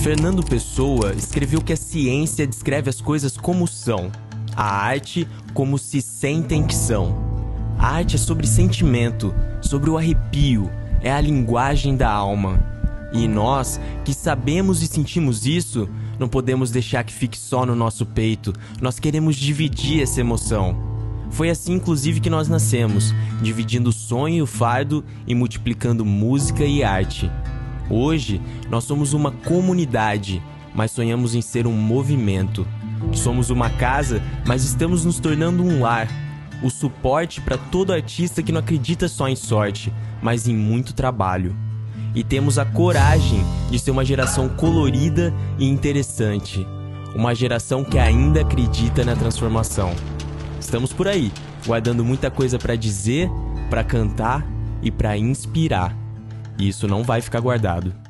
Fernando Pessoa escreveu que a ciência descreve as coisas como são, a arte como se sentem que são. A arte é sobre sentimento, sobre o arrepio, é a linguagem da alma. E nós, que sabemos e sentimos isso, não podemos deixar que fique só no nosso peito, nós queremos dividir essa emoção. Foi assim inclusive que nós nascemos, dividindo o sonho e o fardo e multiplicando música e arte. Hoje, nós somos uma comunidade, mas sonhamos em ser um movimento. Somos uma casa, mas estamos nos tornando um lar. O suporte para todo artista que não acredita só em sorte, mas em muito trabalho. E temos a coragem de ser uma geração colorida e interessante. Uma geração que ainda acredita na transformação. Estamos por aí, guardando muita coisa para dizer, para cantar e para inspirar. E isso não vai ficar guardado.